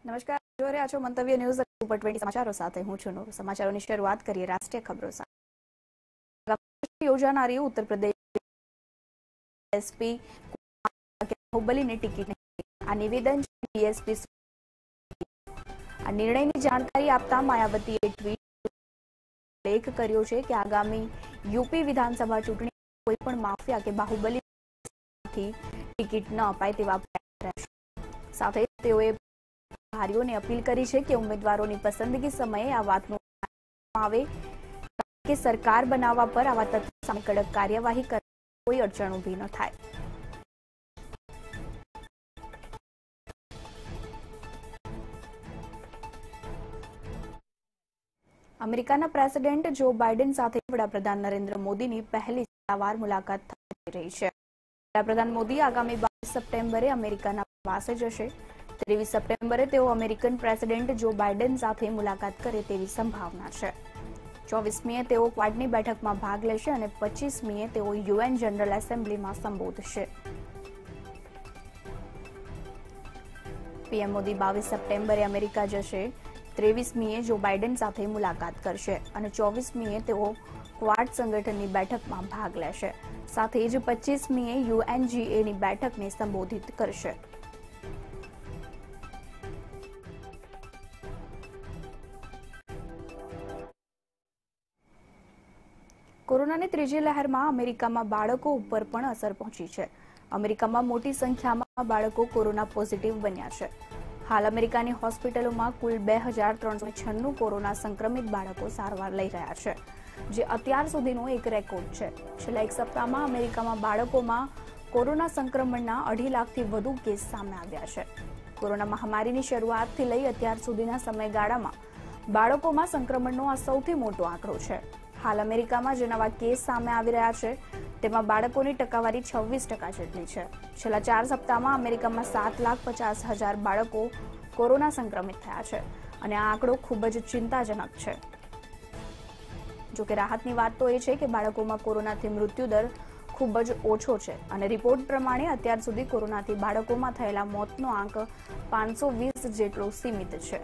નમસ્કાર, જોઈ રહ્યા છો મંતવ્ય ન્યૂઝ સુપર 20 સમાચારો સાથે હું છું નૂર। સમાચારોની શરૂઆત કરીએ રાષ્ટ્રીય ખબરો સાથે। યોજાનારી ઉત્તર પ્રદેશ એસપી બાહુબલીની ટિકિટ આ નિવેદન બીએસપી આ નિર્ણયની જાણકારી આપતા માયાવતીએ ટ્વીટ ઉલ્લેખ કર્યો છે કે આગામી યુપી વિધાનસભા ચૂંટણી કોઈ પણ માફિયા કે બાહુબલીથી ટિકિટ ન અપાય તેવા પ્રયાસ રહેશે। સાથે તેઓએ પ્રભારીઓને અપીલ કરી છે કે ઉમેદવારોની પસંદગી સમયે આ વાતનું આવે કે સરકાર બનાવવા પર આવા તથ્યો સામે કડક કાર્યવાહી કરવા કોઈ અડચણ ઊભી ન થાય। અમેરિકાના પ્રેસિડેન્ટ જો બાઇડન સાથે વડાપ્રધાન નરેન્દ્ર મોદીની પહેલી સત્તાવાર મુલાકાત થઈ રહી છે। વડાપ્રધાન મોદી આગામી 22 સપ્ટેમ્બરે અમેરિકાના પ્રવાસે જશે। 23 સપ્ટેમ્બરે તેઓ અમેરિકન પ્રેસિડેન્ટ જો બાઇડન સાથે મુલાકાત કરે તેવી સંભાવના છે। 24મીએ તેઓ ક્વાડની બેઠકમાં ભાગ લેશે અને 25મીએ તેઓ યુએન જનરલ એસેમ્બલીમાં સંબોધશે। પીએમ મોદી 22 સપ્ટેમ્બરે અમેરિકા જશે। 23મીએ જો બાઇડન સાથે મુલાકાત કરશે અને 24મીએ તેઓ ક્વાડ સંગઠનની બેઠકમાં ભાગ લેશે। સાથે જ 25મીએ યુએનજીએની બેઠકને સંબોધિત કરશે। કોરોનાની ત્રીજી લહેરમાં અમેરિકામાં બાળકો ઉપર પણ અસર પહોંચી છે। અમેરિકામાં મોટી સંખ્યામાં બાળકો કોરોના પોઝિટિવ બન્યા છે। હાલ અમેરિકાની હોસ્પિટલોમાં કુલ 2396 કોરોના સંક્રમિત બાળકો સારવાર લઈ રહ્યા છે, જે અત્યાર સુધીનો એક રેકોર્ડ છે। છેલ્લા એક સપ્તાહમાં અમેરિકામાં બાળકોમાં કોરોના સંક્રમણના 2.5 લાખથી વધુ કેસ સામે આવ્યા છે। કોરોના મહામારીની શરૂઆતથી લઈ અત્યાર સુધીના સમયગાળામાં બાળકોમાં સંક્રમણનો આ સૌથી મોટો આંકડો છે। હાલ અમેરિકામાં જે નવા કેસ સામે આવી રહ્યા છે તેમાં બાળકોની ટકાવારી 26% જેટલી છે। છેલ્લા 4 સપ્તાહમાં અમેરિકામાં 7,50,000 બાળકો કોરોના સંક્રમિત થયા છે અને આ આંકડો ખૂબ જ ચિંતાજનક છે। જો કે રાહતની વાત તો એ છે કે બાળકોમાં કોરોનાથી મૃત્યુદર ખૂબ જ ઓછો છે અને રિપોર્ટ પ્રમાણે અત્યાર સુધી કોરોનાથી બાળકોમાં થયેલા મોતનો આંક 520 જેટલો સીમિત છે।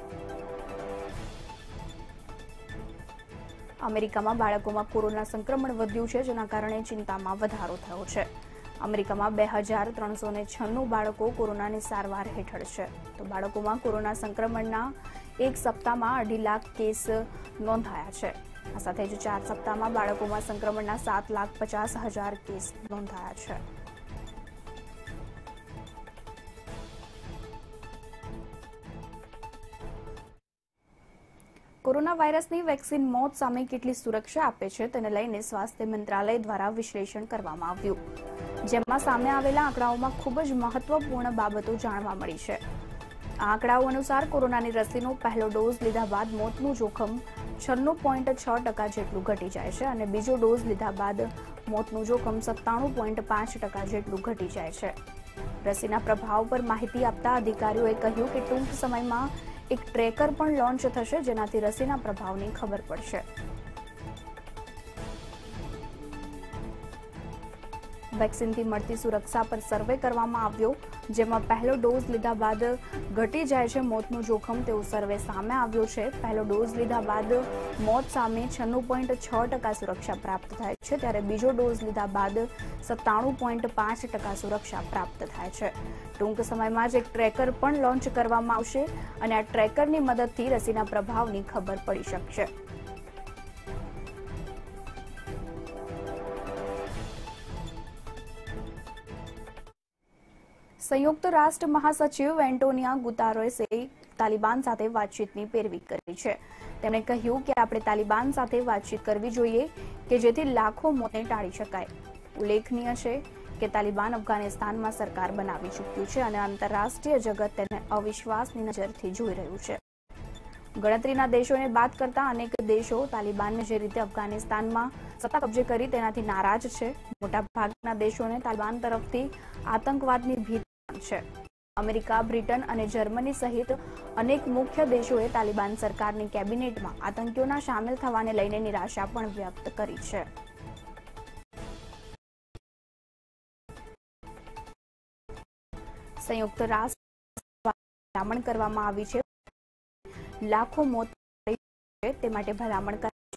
અમેરિકામાં બાળકોમાં કોરોના સંક્રમણ વધ્યું છે, જેના કારણે ચિંતામાં વધારો થયો છે। અમેરિકામાં 2396 બાળકો કોરોનાની સારવાર હેઠળ છે, તો બાળકોમાં કોરોના સંક્રમણના એક સપ્તાહમાં 2.5 લાખ કેસ નોંધાયા છે। આ સાથે જ 4 સપ્તાહમાં બાળકોમાં સંક્રમણના 7,50,000 કેસ નોંધાયા છે। કોરોના વાયરસની વેક્સિન મોત સામે કેટલી સુરક્ષા આપે છે તેને લઈને સ્વાસ્થ્ય મંત્રાલય દ્વારા વિશ્લેષણ કરવામાં આવ્યું, જેમાં સામે આવેલા આંકડાઓમાં ખૂબ જ મહત્વપૂર્ણ બાબતો જાણવા મળી છે। આ આંકડાઓ અનુસાર કોરોનાની રસીનો પહેલો ડોઝ લીધા બાદ મોતનું જોખમ 96.6% જેટલું ઘટી જાય છે અને બીજો ડોઝ લીધા બાદ મોતનું જોખમ 97.5% જેટલું ઘટી જાય છે। રસીના પ્રભાવ પર માહિતી આપતા અધિકારીઓએ કહ્યું કે ટૂંક સમયમાં એક ટ્રેકર પણ લોન્ચ થશે, જેનાથી રસીના પ્રભાવની ખબર પડશે। વેક્સિનથી મળતી સુરક્ષા પર સર્વે કરવામાં આવ્યો, જેમાં પહેલો ડોઝ લીધા બાદ ઘટી જાય છે મોતનું જોખમ તેવો સર્વે સામે આવ્યો છે। પહેલો ડોઝ લીધા બાદ મોત સામે 96.6% સુરક્ષા પ્રાપ્ત થાય છે, ત્યારે બીજો ડોઝ લીધા બાદ 97.5% સુરક્ષા પ્રાપ્ત થાય છે। ટૂંક સમયમાં જ એક ટ્રેકર પણ લોન્ચ કરવામાં આવશે અને આ ટ્રેકરની મદદથી રસીના પ્રભાવની ખબર પડી શકશે। સંયુક્ત રાષ્ટ્ર મહાસચિવ એન્ટોનિયો ગુટેરેસે તાલિબાન સાથે વાતચીતની પેરવી કરી છે। તેમણે કહ્યું કે આપણે તાલિબાન સાથે વાતચીત કરવી જોઈએ કે જેથી લાખો મોતને ટાળી શકાય। ઉલ્લેખનીય છે કે તાલિબાન અફઘાનિસ્તાનમાં સરકાર બનાવી ચૂક્યું છે અને આંતરરાષ્ટ્રીય જગત તેને અવિશ્વાસની નજરથી જોઈ રહ્યું છે। ગણતરીના દેશોને બાદ કરતા અનેક દેશો તાલિબાનને જે રીતે અફઘાનિસ્તાનમાં સત્તા કબજે કરી તેનાથી નારાજ છે। મોટાભાગના દેશોને તાલિબાન તરફથી આતંકવાદની ભીતિ છે। અમેરિકા, બ્રિટન અને જર્મની સહિત અનેક મુખ્ય દેશોએ તાલિબાન સરકારની કેબિનેટમાં આતંકીઓના સામેલ થવાને લઈને નિરાશા પણ વ્યક્ત કરી છે। સંયુક્ત રાષ્ટ્ર ભલામણ કરવામાં આવી છે લાખો મોત છે તે માટે ભલામણ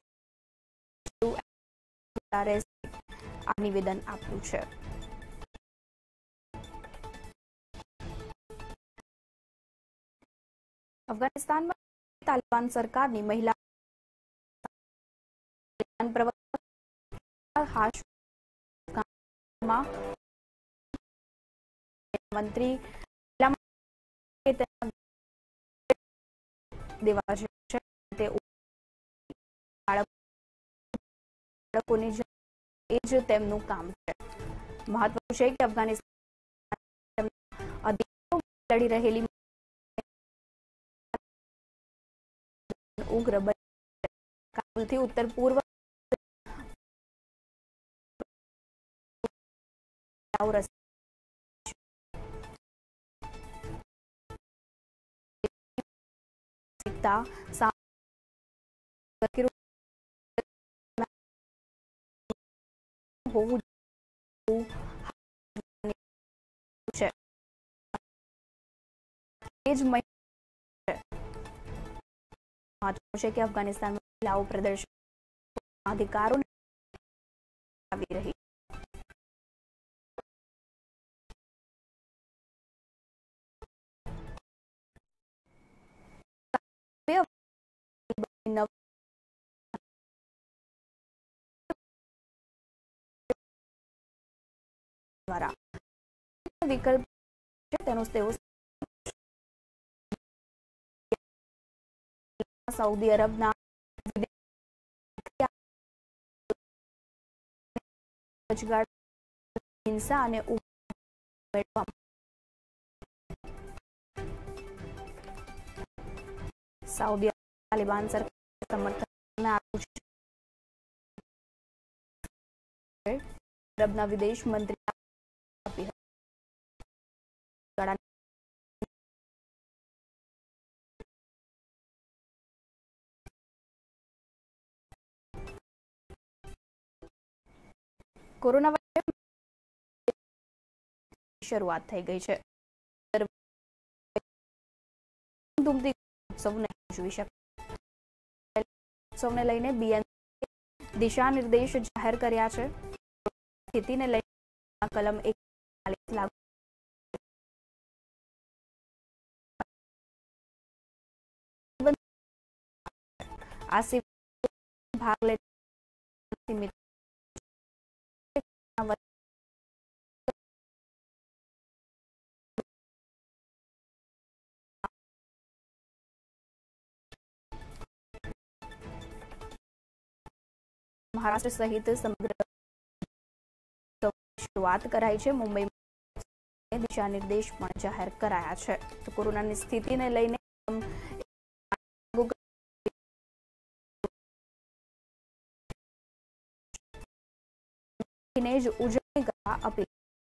કરાઈ આ નિવેદન આપ્યું છે. અફઘાનિસ્તાનમાં તાલિબાન સરકારની મહિલા મંત્રી દેવા છે તે બાળકોની એ જ તેમનું કામ છે. મહત્વનું છે કે અફઘાનિસ્તાન લડી રહેલી ઉગ્ર કાબુલથી ઉત્તર પૂર્વ હોવું છે. મહત્વનું છે કે અફઘાનિસ્તાનમાં મહિલાઓ પ્રદર્શન અધિકારો આવી રહી દ્વારા વિકલ્પ છે તેનો તેઓ સાઉદી અરબના હિંસા અને સાઉદી તાલિબાન સરકાર સમર્થન આપ્યું છે. અરબના વિદેશ મંત્રી કોરોના શરૂઆત થઈ ગઈ છે. ઉત્સવને લઈને બીએનસી દિશા નિર્દેશ જાહેર કર્યા છે. સ્થિતિને લઈને કલમ 41 લાગુ આ ભાગ લે મહારાષ્ટ્ર સહિત સમગ્ર શરૂઆત કરાઈ છે. મુંબઈ દિશા નિર્દેશ પણ જાહેર કરાયા છે. તો કોરોનાની સ્થિતિને લઈને જ ઉજવણી કરવા અપીલ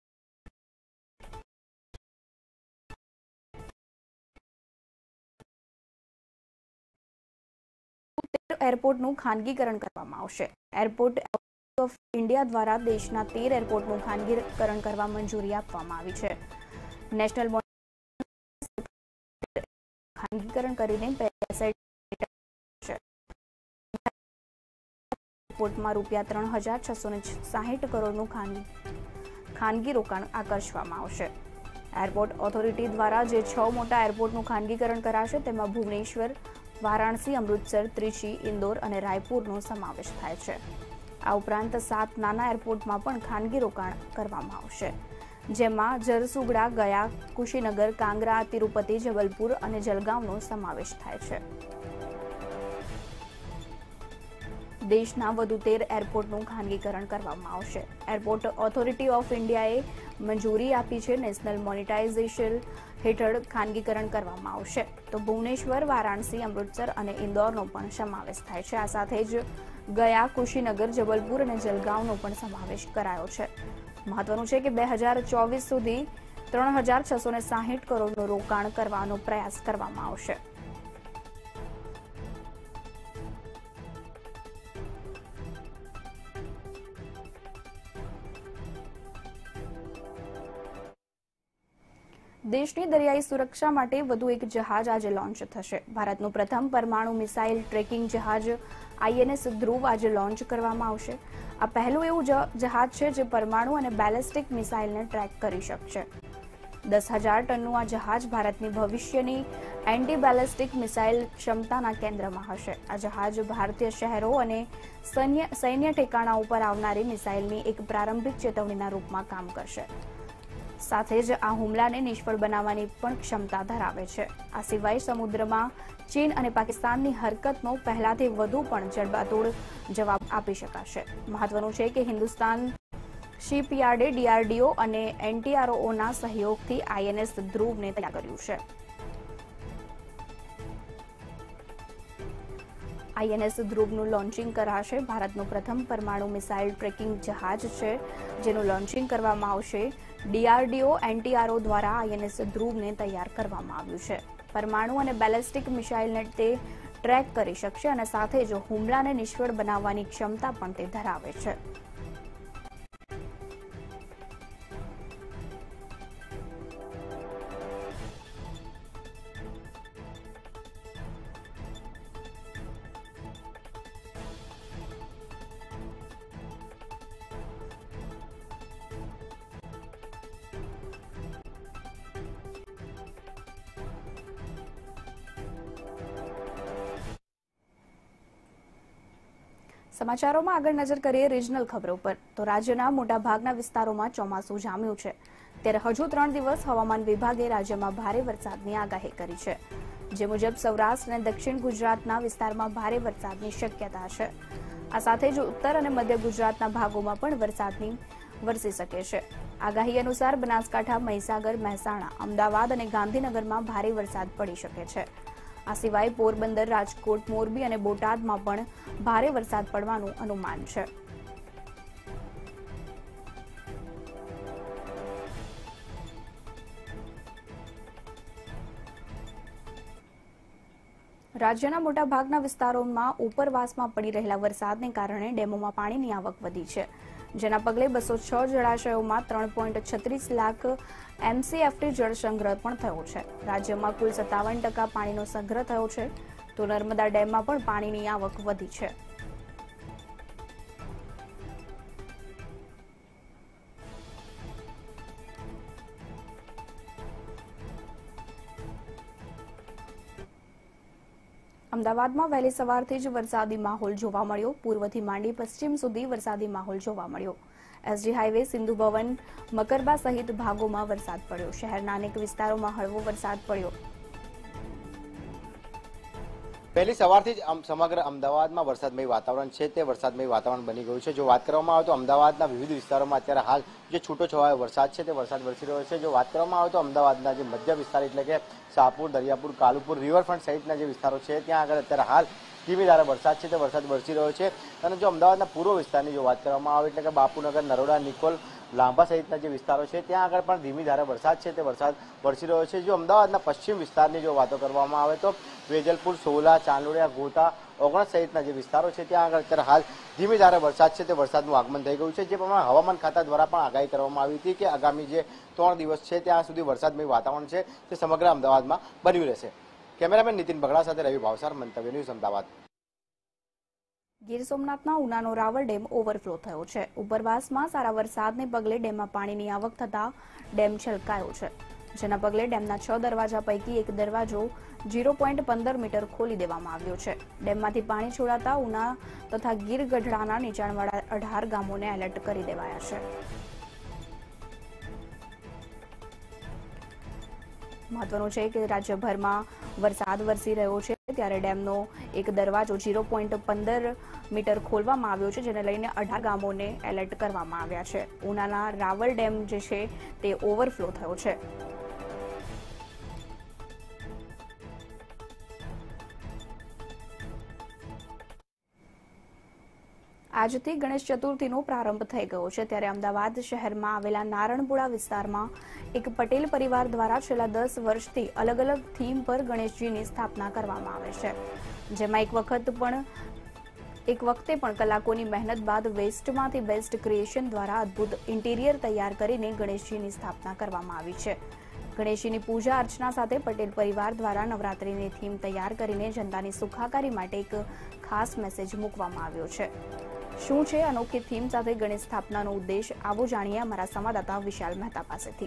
એરપોર્ટનું ખાનગીકરણ કરવામાં આવશે. એરપોર્ટ ઓફ ઇન્ડિયા દ્વારા દેશના 13 એરપોર્ટનું ખાનગીકરણ કરવા મંજૂરી આપવામાં આવી છે. નેશનલ ખાનગીકરણ કરીને એરપોર્ટમાં ₹3,660 કરોડનું ખાનગી રોકાણ આકર્ષવામાં આવશે. એરપોર્ટ ઓથોરિટી દ્વારા જે 6 મોટા એરપોર્ટનું ખાનગીકરણ કરાશે તેમાં ભુવનેશ્વર, વારાણસી, અમૃતસર, ત્રિચી, ઇન્દોર અને રાયપુરનો સમાવેશ થાય છે. આ ઉપરાંત 7 નાના એરપોર્ટમાં પણ ખાનગી રોકાણ કરવામાં આવશે, જેમાં જરસુગડા, ગયા, કુશીનગર, કાંગરા, તિરુપતિ, જબલપુર અને જલગાંવનો સમાવેશ થાય છે. દેશના વધુ 13 એરપોર્ટનું ખાનગીકરણ કરવામાં આવશે. એરપોર્ટ ઓથોરિટી ઓફ ઇન્ડિયાએ મંજૂરી આપી છે. નેશનલ મોનેટાઇઝેશન હેઠળ ખાનગીકરણ કરવામાં આવશે. તો ભુવનેશ્વર, વારાણસી, અમૃતસર અને ઇન્દોરનો પણ સમાવેશ થાય છે. આ સાથે જ ગયા, કુશીનગર, જબલપુર અને જલગાંવનો પણ સમાવેશ કરાયો છે. મહત્વનું છે કે 2024 સુધી 3,660 કરોડનું રોકાણ કરવાનો પ્રયાસ કરવામાં આવશે. દેશની દરિયાઈ સુરક્ષા માટે વધુ એક જહાજ આજે લોન્ચ થશે। ભારતનું પ્રથમ પરમાણુ મિસાઇલ ટ્રેકિંગ જહાજ આઈએનએસ ધ્રુવ આજે લોન્ચ કરવામાં આવશે। આ પહેલું એવું જહાજ છે જે પરમાણુ અને બેલિસ્ટિક મિસાઇલને ટ્રેક કરી શકશે। 10,000 ટનનું આ જહાજ ભારતની ભવિષ્યની એન્ટી બેલિસ્ટિક મિસાઇલ ક્ષમતાના કેન્દ્રમાં હશે। આ જહાજ ભારતીય શહેરો અને સૈન્ય ઠેકાણા ઉપર આવનારી મિસાઇલની એક પ્રારંભિક ચેતવણીના રૂપમાં કામ કરશે। સાથે જ આ હુમલાને નિષ્ફળ બનાવવાની પણ ક્ષમતા ધરાવે છે। આ સિવાય સમુદ્રમાં ચીન અને પાકિસ્તાનની હરકતનો પહેલાથી વધુ પણ જડબાતોડ જવાબ આપી શકાશે। મહત્વનું છે કે હિન્દુસ્તાન શિપયાર્ડે ડીઆરડીઓ અને એનટીઆરઓના સહયોગથી આઈએનએસ ધ્રુવને તૈયાર કર્યું છે। આઈએનએસ ધ્રુવનું લોન્ચિંગ કરાશે। ભારતનું પ્રથમ પરમાણુ મિસાઇલ ટ્રેકિંગ જહાજ છે જેનું લોન્ચિંગ કરવામાં આવશે। ડીઆરડીઓ એનટીઆરઓ દ્વારા આઈએનએસ ધ્રુવને તૈયાર કરવામાં આવ્યું છે। પરમાણુ અને બેલિસ્ટિક મિસાઇલને તે ટ્રેક કરી શકશે અને સાથે જ હુમલાને નિષ્ફળ બનાવવાની ક્ષમતા પણ તે ધરાવે છે। સમાચારોમાં આગળ નજર કરીએ રિજનલ ખબરો પર। તો રાજ્યના મોટાભાગના વિસ્તારોમાં ચોમાસું જામ્યું છે, ત્યારે હજુ 3 દિવસ હવામાન વિભાગે રાજ્યમાં ભારે વરસાદની આગાહી કરી છે, જે મુજબ સૌરાષ્ટ્ર અને દક્ષિણ ગુજરાતના વિસ્તારમાં ભારે વરસાદની શક્યતા છે। આ સાથે જ ઉત્તર અને મધ્ય ગુજરાતના ભાગોમાં પણ વરસાદની વરસી શકે છે। આગાહી અનુસાર બનાસકાંઠા, મહીસાગર, મહેસાણા, અમદાવાદ અને ગાંધીનગરમાં ભારે વરસાદ પડી શકે છે। આ સિવાય પોરબંદર, રાજકોટ, મોરબી અને બોટાદમાં પણ ભારે વરસાદ પડવાનું અનુમાન છે। રાજ્યના મોટાભાગના વિસ્તારોમાં ઉપરવાસમાં પડી રહેલા વરસાદને કારણે ડેમોમાં પાણીની આવક વધી છે, જેના પગલે 206 જળાશયોમાં 3.36 લાખ એમસીએફટી જળ સંગ્રહ પણ થયો છે। રાજ્યમાં કુલ 57% પાણીનો સંગ્રહ થયો છે, તો નર્મદા ડેમમાં પણ પાણીની આવક વધી છે। અમદાવાદમાં વહેલી સવારથી જ વરસાદી માહોલ જોવા મળ્યો। પૂર્વથી માંડી પશ્ચિમ સુધી વરસાદી માહોલ જોવા મળ્યો। એસજી હાઈવે, સિંધુ ભવન, મકરબા સહિત ભાગોમાં વરસાદ પડ્યો। શહેરના અનેક વિસ્તારોમાં હળવો વરસાદ પડ્યો। પહેલી સવારથી જ સમગ્ર અમદાવાદમાં વરસાદમય વાતાવરણ છે તે વરસાદમય વાતાવરણ બની ગયું છે। જો વાત કરવામાં આવે તો અમદાવાદના વિવિધ વિસ્તારોમાં અત્યારે હાલ જે છૂટોછવાયો વરસાદ છે તે વરસાદ વરસી રહ્યો છે। જો વાત કરવામાં આવે તો અમદાવાદના જે મધ્ય વિસ્તાર એટલે કે શાહપુર, દરિયાપુર, કાલુપુર, રિવરફ્રન્ટ સહિતના જે વિસ્તારો છે ત્યાં આગળ અત્યારે હાલ ધીમી ધારે વરસાદ છે તે વરસાદ વરસી રહ્યો છે। અને જો અમદાવાદના પૂર્વ વિસ્તારની જો વાત કરવામાં આવે એટલે કે બાપુનગર, નરોડા, નિકોલ, લાંબા સહિતના જે વિસ્તારો છે ત્યાં આગળ પણ ધીમી ધારે વરસાદ છે તે વરસાદ વરસી રહ્યો છે। જો અમદાવાદના પશ્ચિમ વિસ્તારની જો વાતો કરવામાં આવે તો વેજલપુર, સોલા, ચાંદોડિયા, ગોતા, ઓગણસ સહિતના જે વિસ્તારો છે ત્યાં આગળ અત્યારે હાલ ધીમી ધારે વરસાદ છે તે વરસાદનું આગમન થઈ ગયું છે। જે પ્રમાણે હવામાન ખાતા દ્વારા પણ આગાહી કરવામાં આવી હતી કે આગામી જે 3 દિવસ છે ત્યાં સુધી વરસાદમય વાતાવરણ છે તે સમગ્ર અમદાવાદમાં બન્યું રહેશે। કેમેરામેન નીતિન બગડા સાથે રવિ ભાવસાર, મંતવ્ય ન્યૂઝ, અમદાવાદ। ગીર સોમનાથના ઉનાનો રાવલ ડેમ ઓવરફ્લો થયો છે। ઉપરવાસમાં સારા વરસાદને પગલે ડેમમાં પાણીની આવક થતા ડેમ છલકાયો છે, જેના પગલે ડેમના 6 દરવાજા પૈકી એક દરવાજો 0.15 મીટર ખોલી દેવામાં આવ્યો છે। ડેમમાંથી પાણી છોડાતા ઉના તથા ગીર ગઢડાના નીચાણવાળા 18 ગામોને એલર્ટ કરી દેવાયા છે। મહત્વનું છે કે રાજ્યભરમાં વરસાદ વરસી રહ્યો છે, ત્યારે ડેમનો એક દરવાજો 0.15 મીટર ખોલવામાં આવ્યો છે, જેને લઈને 18 ગામોને એલર્ટ કરવામાં આવ્યા છે। ઉનાના રાવલ ડેમ જે છે તે ઓવરફ્લો થયો છે। આજથી ગણેશ ચતુર્થીનો પ્રારંભ થઈ ગયો છે, ત્યારે અમદાવાદ શહેરમાં આવેલા નારણપુરા વિસ્તારમાં એક પટેલ પરિવાર દ્વારા છેલ્લા 10 વર્ષથી અલગ અલગ થીમ પર ગણેશજીની સ્થાપના કરવામાં આવે છે, જેમાં એક વખતે પણ કલાકોની મહેનત બાદ વેસ્ટમાંથી બેસ્ટ ક્રિએશન દ્વારા અદ્ભુત ઇન્ટિરિયર તૈયાર કરીને ગણેશજીની સ્થાપના કરવામાં આવી છે। ગણેશજીની પૂજા અર્ચના સાથે પટેલ પરિવાર દ્વારા નવરાત્રીની થીમ તૈયાર કરીને જનતાની સુખાકારી માટે એક ખાસ મેસેજ મૂકવામાં આવ્યો છે। શું છે અનોખી થીમ સાથે ગણેશ સ્થાપનાનો ઉદ્દેશ? આવો જાણીએ અમારા સંવાદદાતા વિશાલ મહેતા પાસેથી।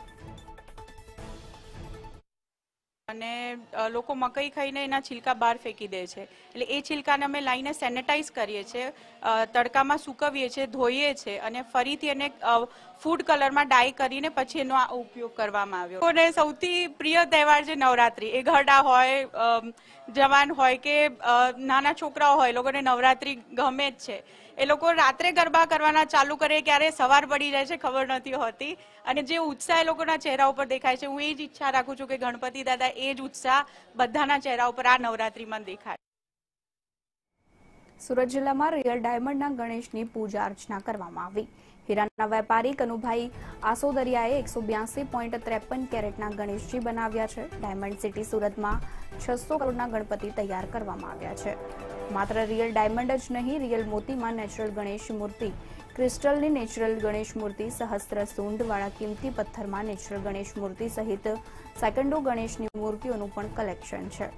અને લોકો મકઈ ખાઈને એના छिलका બહાર ફેંકી દે છે, એટલે એ छिलकाને અમે લાઈને સેનેટાઈઝ કરીએ છીએ, તડકામાં સૂકવીએ છીએ, ધોઈએ છીએ અને ફરીથી એને ફૂડ કલરમાં ડાય કરીને પછી એનો ઉપયોગ કરવામાં આવ્યો। અને સૌથી પ્રિય તહેવાર છે નવરાત્રી। એ ઘરડા હોય, જવાન હોય કે નાના છોકરાઓ હોય, લોકોને નવરાત્રી ગમે જ છે। એ લોકો રાત્રે ગરબા કરવાના ચાલુ કરે ક્યારે સવાર પડી જાય છે ખબર નથી હોતી, અને જે ઉત્સાહ એ લોકોના ચહેરા ઉપર દેખાય છે, હું એ જ ઈચ્છા રાખું છું કે ગણપતિ દાદા એ જ ઉત્સાહ બધાના ચહેરા ઉપર આ નવરાત્રીમાં દેખાય। સુરત જિલ્લામાં રિયલ ડાયમંડના ગણેશની પૂજા અર્ચના કરવામાં આવી। હીરાના વેપારી કનુભાઈ આસોદરિયાએ 182.53 કેરેટના ગણેશજી બનાવ્યા છે। ડાયમંડ સિટી સુરતમાં 600 કરોડના ગણપતિ તૈયાર કરવામાં આવ્યા છે। માત્ર રિયલ ડાયમંડ જ નહીં, રિયલ મોતીમાં નેચરલ ગણેશ મૂર્તિ, ક્રિસ્ટલની નેચરલ ગણેશ મૂર્તિ, સહસ્ત્ર સૂંઢવાળા કિંમતી પથ્થરમાં નેચરલ ગણેશ મૂર્તિ સહિત સેકન્ડો ગણેશની મૂર્તિઓનું પણ કલેક્શન છે।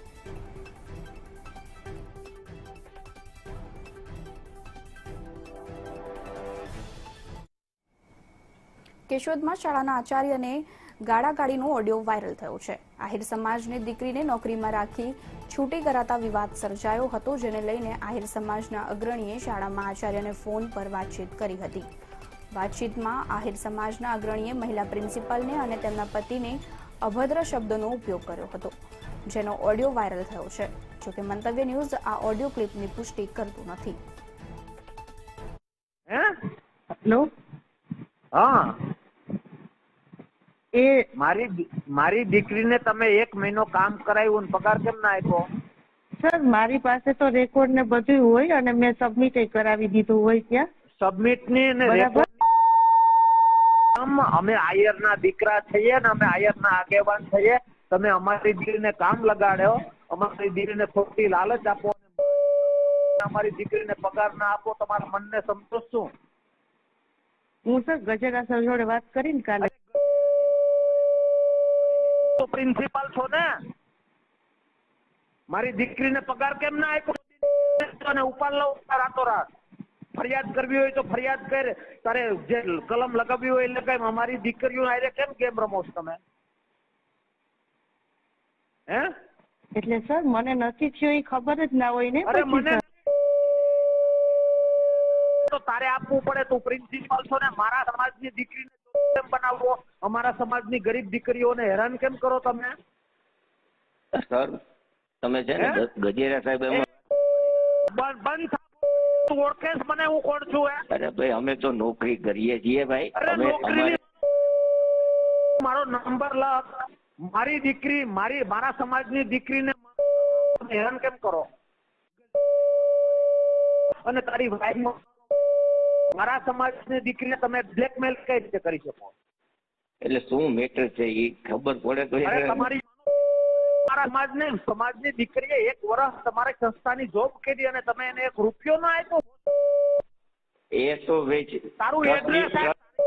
કેશોદમાં શાળાના આચાર્યને ગાળાગાળીનો ઓડિયો વાયરલ થયો છે। આહિર સમાજની દીકરીને નોકરીમાં રાખી છૂટી કરાતા વિવાદ સર્જાયો હતો, જેને લઈને આહિર સમાજના અગ્રણીએ શાળામાં આચાર્યને ફોન પર વાતચીત કરી હતી। વાતચીતમાં આહિર સમાજના અગ્રણીએ મહિલા પ્રિન્સિપાલને અને તેમના પતિને અભદ્ર શબ્દોનો ઉપયોગ કર્યો હતો, જેનો ઓડિયો વાયરલ થયો છે। જોકે મંતવ્ય ન્યૂઝ આ ઓડિયો ક્લિપની પુષ્ટિ કરતું નથી। હેલો, હા, એ મારી દીકરીને તમે 1 મહિનો કામ કરાવ્યું, પગાર કેમ ના આપ્યો? સર, મારી પાસે તો રેકોર્ડ ને બધું હોય અને મેં સબમિટ કરાવી દીધું હોય। ત્યાં સબમિટ ની ને રેકોર્ડ, અમે આયરના દીકરા છીએ ને અમે આયરના આગેવાન છીએ। તમે અમારી દીકરીને કામ લગાડ્યો, અમારી દીકરીને ખોટી લાલચ આપો, અમારી દીકરીને પગાર ના આપો, તમારા મનને સંતોષ શું? હું સર ગજેરા સર જોડે વાત કરીને કાલે, તો પ્રિન્સિપાલ છો ને, મારી દીકરીને પગાર કેમ ના આપ્યો અને ઉપાડ લો રાતોરાત? ફરિયાદ કરવી હોય તો ફરિયાદ કર, તારે જે કલમ લગાવવી હોય એટલે કઈ, અમારી દીકરીઓ આરે કેમ ગેમ રમો છો તમે? હે? એટલે સર મને નથી થયું એ ખબર જ ના હોય ને। અરે મને તો તારે આપવું પડે, તું પ્રિન્સિપાલ છો ને, મારા સમાજની દીકરીને કેમ બનાવવો? અમારા સમાજની ગરીબ દીકરીઓને હેરાન કેમ કરો તમે? સર, તમે છે ને ગજેરા સાહેબ બંધ તું ઓળખેસ મને હું કોણ છું? અરે ભાઈ, અમે તો નોકરી કરીએ છીએ ભાઈ। અમે મારો નંબર લખ, મારી દીકરી, મારા સમાજની દીકરીને હેરાન કેમ કરો? અને તારી વાઈફ મારા સમાજની દીકરીને તમે બ્લેકમેલ કઈ રીતે કરી શકો? એટલે શું મેટર છે એ ખબર પડે તો? તમારી મારા સમાજની દીકરીએ 1 વર્ષ તમારી સંસ્થાની જોબ કરી અને તમે એને 1 રૂપિયો ના આપ્યો? એ તો વેચ તારું એડ્રેસ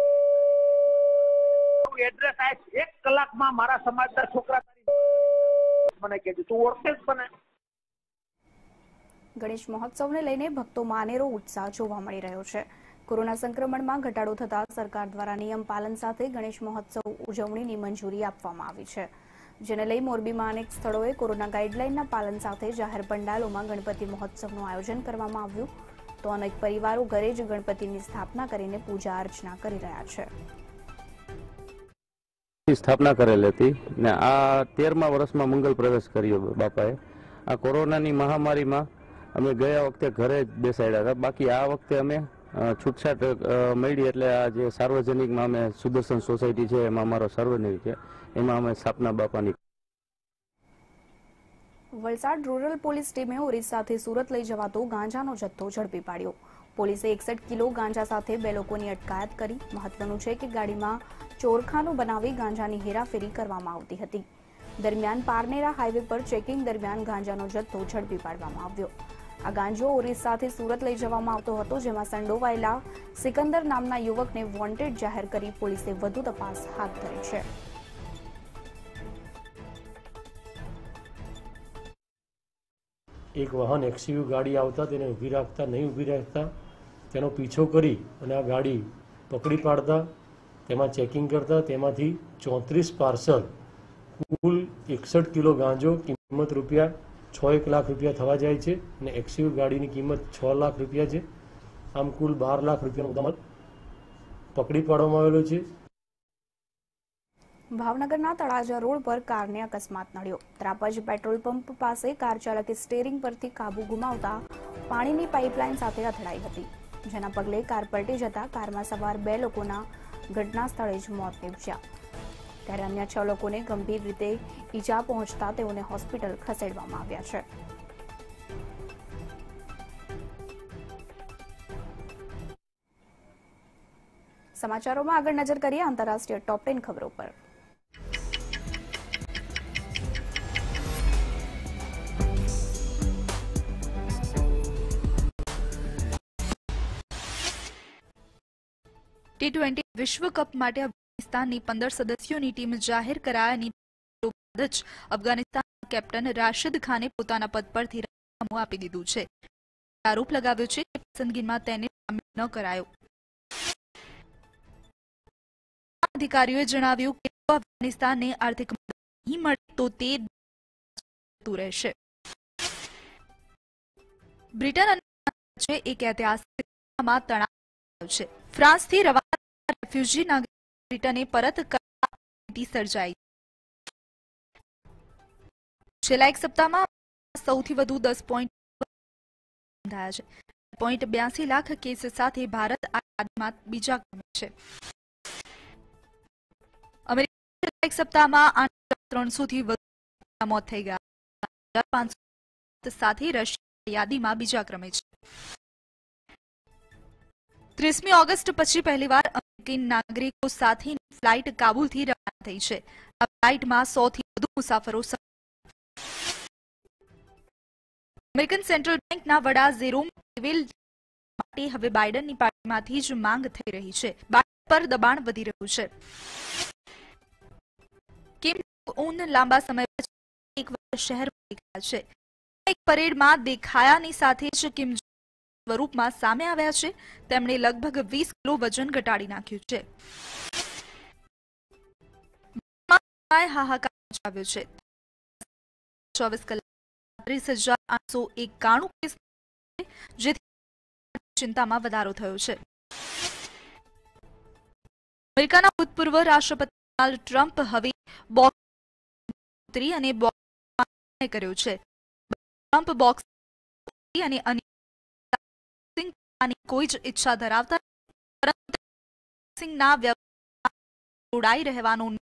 આપ, 1 કલાકમાં મારા સમાજના છોકરા મને કહેજો, તું ઓળખે જ મને? ગણેશ મહોત્સવને લઈને ભક્તોમાં અનેરો ઉત્સાહ જોવા મળી રહ્યો છે। કોરોના સંક્રમણમાં ઘટાડો થતા સરકાર દ્વારા નિયમ પાલન સાથે ગણેશ મહોત્સવ ઉજવણીની મંજૂરી આપવામાં આવી છે, જેને લઈ મોરબીમાં અનેક સ્થળોએ કોરોના ગાઈડલાઈનના પાલન સાથે જાહેર પંડાલોમાં ગણપતિ મહોત્સવનું આયોજન કરવામાં આવ્યું, તો અનેક પરિવારો ઘરે જ ગણપતિની સ્થાપના કરીને પૂજા અર્ચના કરી રહ્યા છે। સ્થાપના કરેલ હતી ને આ 13મા વર્ષમાં મંગલ પ્રવેશ કર્યો બાપાએ। આ કોરોનાની મહામારીમાં અમે ગયા વખતે ઘરે જ બેસાડ્યા હતા, બાકી આ વખતે અમે છૂટછાટ મળી એટલે આ જે સાર્વજનિકમાં અમે સુદર્શન સોસાયટી છે એમાં અમારો સાર્વજનિક છે, એમાં અમે સ્થાપના બાપાની। વલસાડ રૂરલ પોલીસ ટીમે ઓરિસ્સાથી સુરત લઈ જવાતો ગાંજાનો જથ્થો ઝડપી પાડ્યો। પોલીસે 61 કિલો ગાંજા સાથે 2 લોકોની અટકાયત કરી। મહત્વનું છે કે ગાડીમાં ચોરખાનું બનાવી ગાંજાની હેરાફેરી કરવામાં આવતી હતી। દરમિયાન પારનેરા હાઈવે પર ચેકિંગ દરમિયાન ગાંજાનો જથ્થો ઝડપી પાડવામાં આવ્યો। આ ગાંજો ઓરિસ્સાથી સુરત લઈ જવામાં આવતો હતો, જેમાં સંડોવાયેલા સિકંદર નામના યુવકને વોન્ટેડ જાહેર કરી પોલીસે વધુ તપાસ હાથ ધરી છે। એક વાહન એક્સયુવી ગાડી આવતા તેને ઊભી રાખતા નહીં ઊભી રાખતા તેનો પીછો કરી અને આ ગાડી પકડી પાડતા તેમાં ચેકિંગ કરતા તેમાંથી 34 પાર્સલ કુલ 61 કિલો ગાંજો કિંમત રૂપિયા 6 લાખ રૂપિયા થવા જાય છે અને એક્સયુવી ગાડીની કિંમત 6 લાખ રૂપિયા છે। આમ કુલ 12 લાખ રૂપિયાનો મુદ્દામાલ પકડી પાડવામાં આવેલો છે। ભાવનગરના તળાજા રોડ પર કારને અકસ્માત નડ્યો। ત્રાપજ પેટ્રોલ પંપ પાસે કાર ચાલકે સ્ટીયરિંગ પરથી કાબુ ગુમાવતા પાણીની પાઇપલાઇન સાથે અથડાઈ હતી, જેના પગલે કાર પલટી જતા કારમાં સવાર 2 લોકોના ઘટના સ્થળે જ મોત નીપજ્યા, ત્યારે અન્ય 6 લોકોને ગંભીર રીતે ઈજા પહોંચતા તેઓને હોસ્પિટલ ખસેડવામાં આવ્યા છે। સમાચારોમાં આગળ નજર કરીએ આંતરરાષ્ટ્રીય ટોપ 10 ખબરો પર। T20 વિશ્વકપ માટે અફઘાનિસ્તાનની 15 સદસ્યોની ટીમ જાહેર કરાયાની બાદ જ અફઘાનિસ્તાનના કેપ્ટન રાશિદ ખાને પોતાના પદ પરથી રાજીનામું આપી દીધું છે। આરોપ લગાવ્યો છે કે પસંદગીમાં તેને સામેલ ન કરાયો। અધિકારીઓએ જણાવ્યું કે અફઘાનિસ્તાનને આર્થિક મદદ નહીં મળે તો તે રહેશે। બ્રિટન અને વચ્ચે એક ઐતિહાસિક તણાવ છે। ફ્રાન્સથી રવાના રેફ્યુજી નાગરિક બ્રિટને પરત કરવા સ્થિતિ સર્જાઈ। છેલ્લા એક સપ્તાહમાં સૌથી વધુ 10 પોઈન્ટ નોંધાયા છે। 82 લાખ કેસ સાથે ભારત આ યાદીમાં બીજા ક્રમે છે। અમેરિકા એક સપ્તાહમાં 300 થી વધુ મોત થઈ ગયા, 500 સાથે રશિયા યાદીમાં બીજા ક્રમે છે। 30મી ઓગસ્ટ પછી પહેલીવાર અમેરિકન નાગરિકો સાથેની ફ્લાઇટ કાબુલથી રવાના થઈ છે। આ ફ્લાઇટમાં 100 થી વધુ મુસાફરો અમેરિકન સેન્ટ્રલ બેંકના વડા જેરોમ પાવેલ માટે હવે બાઇડનની પાર્ટીમાંથી જ માંગ થઈ રહી છે। બાઇડન પર દબાણ વધી રહ્યું છે। કિમ જોંગ ઉન લાંબા સમય પછી એકવાર શહેરમાં દેખાયા છે। એક પરેડમાં દેખાયાની સાથે જ કિમ સ્વરૂપમાં સામે આવ્યા છે। તેમણે લગભગ 20 કિલો વજન ઘટાડી નાખ્યું છે। હાહાકાર મચાવ્યો છે। 24 કલાક 33,891 કેસ, જેથી ચિંતામાં વધારો થયો છે। અમેરિકાના ભૂતપૂર્વ રાષ્ટ્રપતિ ડોનાલ્ડ ટ્રમ્પ હવે બોક્સ અને કર્યો છે। ટ્રમ્પ બોક્સ અને કોઈ જ ઈચ્છા ધરાવતા, પરંતુ સિંહના જોડાઈ રહેવાનો